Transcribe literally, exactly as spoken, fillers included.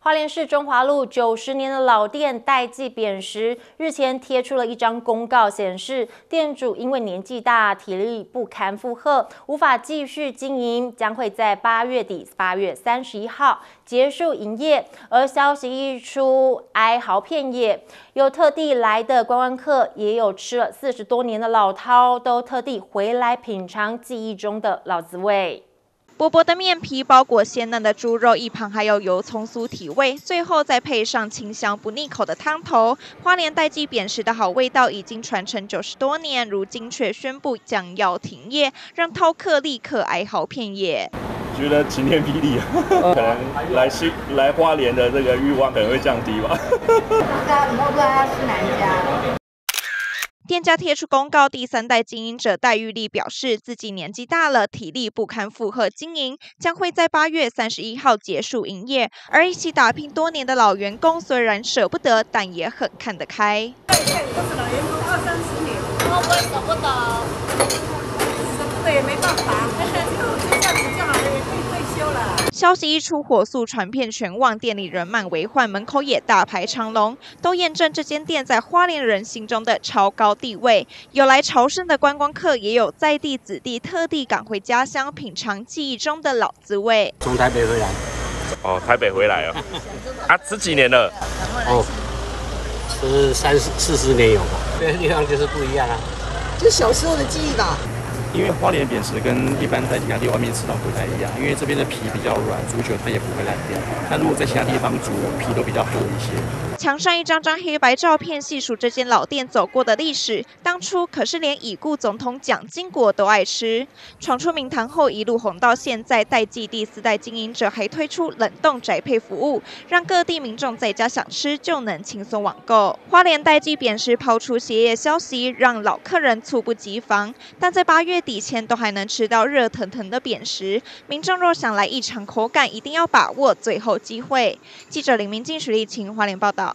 花莲市中华路九十年的老店代记扁食，日前贴出了一张公告，显示店主因为年纪大、体力不堪负荷，无法继续经营，将会在八月底（八月三十一号）结束营业。而消息一出，哀嚎遍野，有特地来的观光客，也有吃了四十多年的老饕，都特地回来品尝记忆中的老滋味。 薄薄的面皮包裹鲜嫩的猪肉，一旁还有油葱酥提味，最后再配上清香不腻口的汤头。花莲代记扁食的好味道已经传承九十多年，如今却宣布将要停业，让饕客立刻哀嚎遍野。 觉得晴天霹雳，可能来新来花莲的这个欲望可能会降低吧。 不知道以后不知道要吃哪一家。 店家贴出公告，第三代经营者戴玉丽表示，自己年纪大了，体力不堪负荷经营，将会在八月三十一号结束营业。而一起打拼多年的老员工虽然舍不得，但也很看得开。 对对，都是老员工，二三十年，会不会舍不得？舍不得也没办法，就就这样子就好了，也可以退休了。 消息一出，火速传遍全网，店里人满为患，门口也大排长龙，都验证这间店在花莲人心中的超高地位。有来朝圣的观光客，也有在地子弟特地赶回家乡品尝记忆中的老滋味。 从台北回来， 哦，台北回来哦，啊，十几年了， 哦，是三十四十年有吧？这个地方就是不一样啊， 就小时候的记忆吧。 因为花莲扁食跟一般在其他地方外面吃到不太一样，因为这边的皮比较软，煮久它也不会烂掉。但如果在其他地方煮，皮都比较厚一些。 墙上一张张黑白照片，细数这间老店走过的历史。当初可是连已故总统蒋经国都爱吃，闯出名堂后一路红到现在。代记第四代经营者还推出冷冻宅配服务，让各地民众在家想吃就能轻松网购。花莲代记扁食抛出歇业消息，让老客人猝不及防。但在八月底前都还能吃到热腾腾的扁食，民众若想来一尝口感，一定要把握最后机会。记者林明静、许丽琴花莲报道。